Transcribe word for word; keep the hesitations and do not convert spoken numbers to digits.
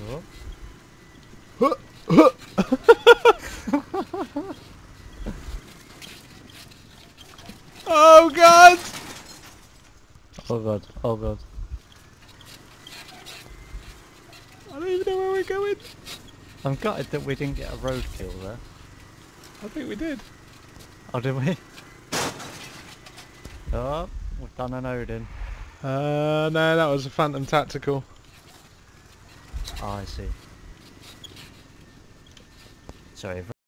Oh. Oh god! Oh god, oh god. I don't even know where we're going. I'm gutted that we didn't get a roadkill there. I think we did. Oh, did we? Oh, we've done an Odin. Uh, no, that was a Phantom Tactical. Oh, I see. Sorry.